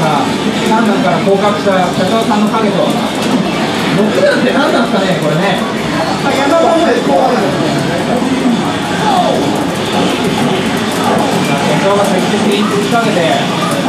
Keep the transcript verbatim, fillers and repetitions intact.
ささんだんから降格した社長さんの影とろくだんって何なんですかねこれね。 山場までこうあるんですね。 社長が積極的に打ち上げて